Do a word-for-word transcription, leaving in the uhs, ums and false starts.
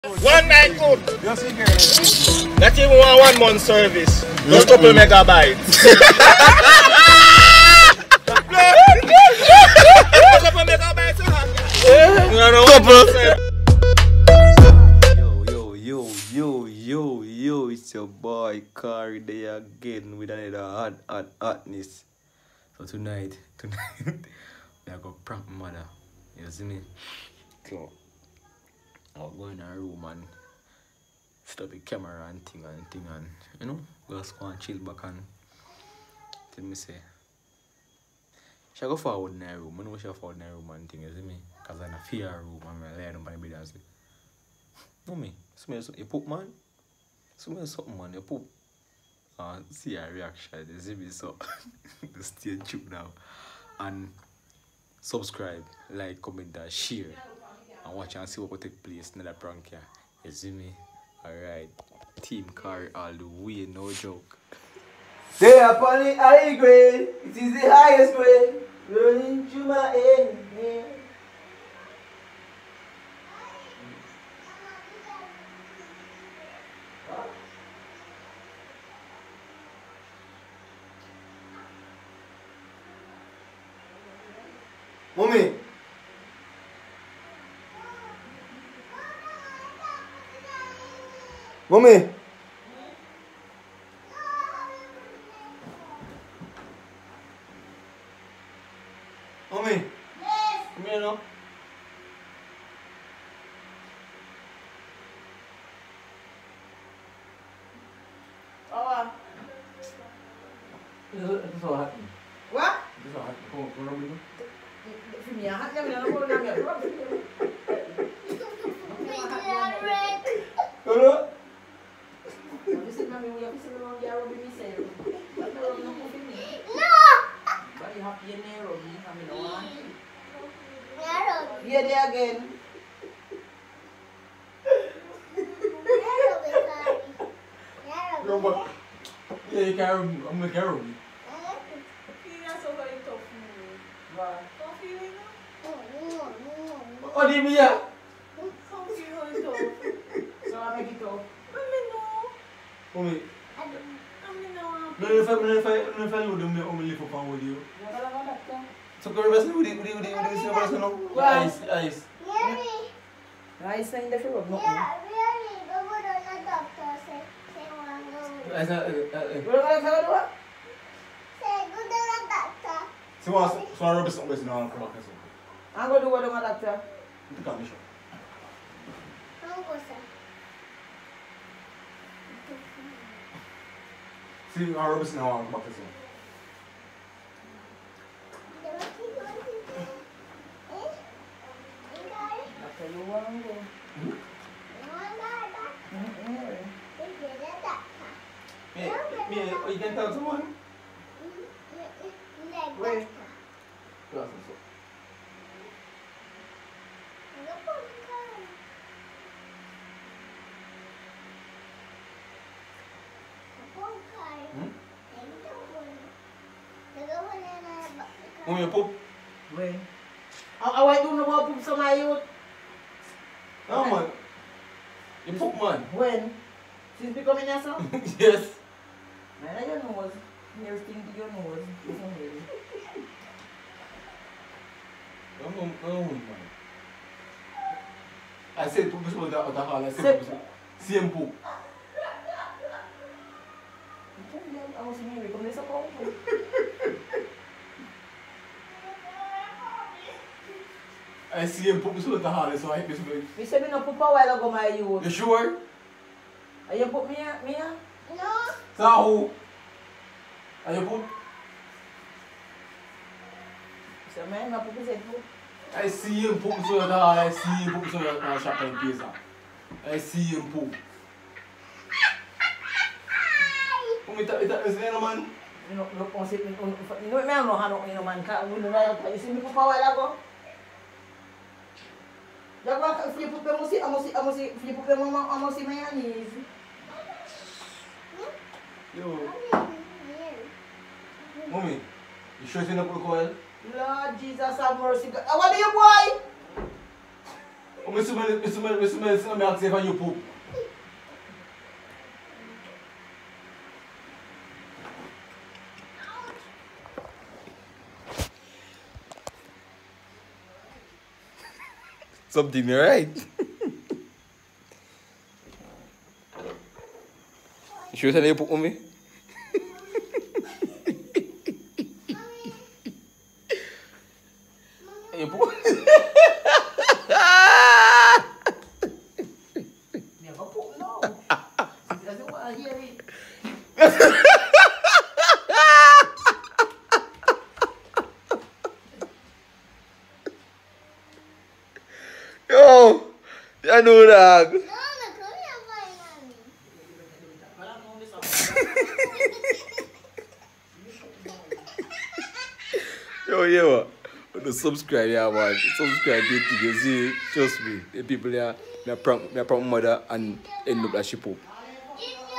One night good. Not even one one month service. Just couple megabytes. Couple megabytes. Yo, yo, yo, yo, yo, yo, it's your boy Kari there again with another hot, hot, hotness. So tonight, tonight, we are going to prank my mother. You see me? So, I'll go in her room and stop the camera and thing and thing and, you know, just go and chill back and tell me say, she go forward in her room. I know she go forward in her room and thing, you see me? Because I'm in a fear room and I'm laying down on the bed and say, Mommy, smell something, you poop, man? Smell something, man, you poop. And see her reaction, you see me? So, just stay tuned now. And subscribe, like, comment, and share. And watch and see what will take place in the prank here. You see me? Alright. Team Kari all the way, no joke. They are upon the high grade. It is the highest grade. Running through my head. Yeah. Mommy. Mommy. Mommy. Yes. Come here now. Oh. This is so hot. What? This is so hot. Come on, come on, come on. Film ya, hot namin na po namin. Hello? Visit mami mo ya, visit mo ya Robby Misero. Ba't na Robby na po film eh? No! Bali happy yan eh, Robby. Kami na one. Yeah, Robby. Yeah, there again. Yeah, Robby, sorry. Yeah, Robby. No, but yeah, you can't. I'm gonna carry you. Ba? Oh, di Mia. So, kami dito. Mommy. No, no, no, no, no, no, no, no, only live for one video. Wala lang ang dakta. So, kung rin udi, udi, udi, udi, sino ba sino? Wow. Ice, ice. Really? Ayos na hindi siya, Rob. No? Yeah, really. Go go doon na doctor. Say, say, one go. Ice na, eh, eh. Wala ka lang sa kanwa? Say, go doon na doctor. Si Wa, so I rubber something na ako bakit so. Ang ko duwa doon nga dakta. Ito kami siya. Ano ko sa? Si I rubber na ako bakit so. Diba kinuha dito? Eh? Ingay? Nakaluwang ko. Ingay na doctor. Mm-mm. Sige na doctor. Me, me, you can tell someone? Leg Wait. doctor. Gracias. So. Ano po ka? Ako ka. Hmm? Ito po. Nagawa na na ba? Mommy, poop. Wait. Ang away doon na mga pup sa mayot. No, man. You poop, man. When? Since becoming nasa? Yes. Man, I don't know. Nearest thing to your nose. Isn't it? No, no, no, man. I said poop is what I call. I Say- said poop. Same poop. Ako si Mary, kung nasa ko. I see him poop is what I call. So I hate this. May sabi na po pa, wala ko mayot. You sure? Ayun po, Mia, Mia. No. Sahu. Are you poop? Sa man, mapupisit po. I see him poop so that I see him poop so that I shop in pizza. I see him poop. Kung ita ita is naman. Ino, ino, kung si, ino, ino, may ano, ano, ino man ka, ulo na yung tayo. Sabi ko pa, wala ko. Dapat ka, flipot ka mo si, amo si, amo si, flipot ka mo, amo si Mayanis. Yo. Mommy, you sure it's in the coil? Lord Jesus have mercy. God. Ah, what do you boy? Oh, me smell it, me smell it, me smell it, me ask if you poop. Something right. You sure you poop on me? You poop? Never put no. She doesn't want to hear it. Yo, I know that. No, no, come here, boy, mommy. Yo, yo, the subscribe, yeah, man. Subscribe, you think you see, trust me. The people here, me a prank, me a prank mother and end up like she poop. Give me